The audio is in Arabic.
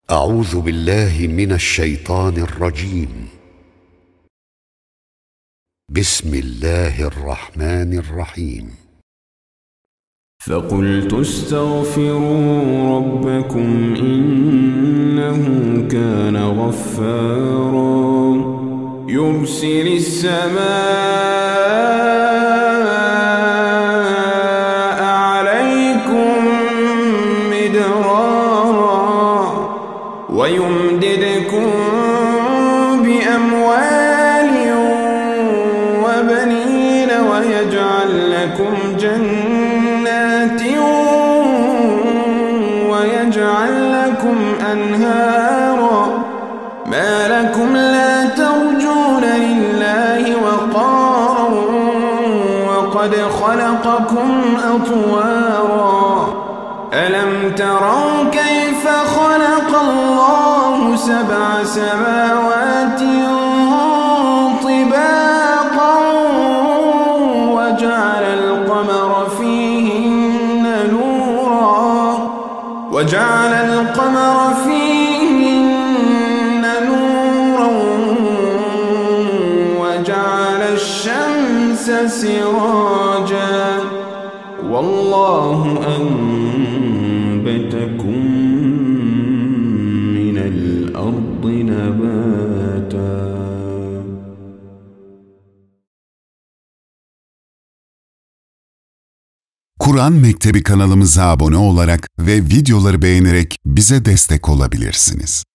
أعوذ بالله من الشيطان الرجيم. بسم الله الرحمن الرحيم. فقلت استغفروا ربكم إنه كان غفارا يرسل السماء عليكم مدرارا ويمددكم بأموال وبنين ويجعل لكم جنات ويجعل لكم أنهارا ما لكم لا ترجون لله وقارا وقد خلقكم أطوارا ألم تروا كيف خلق الله سبع سماوات طباقا وجعل القمر فيهن نورا وجعل الشمس سراجا والله أنبتكم من الأرض نباتا. Kur'an Mektebi kanalımıza abone olarak ve videoları beğenerek bize destek olabilirsiniz.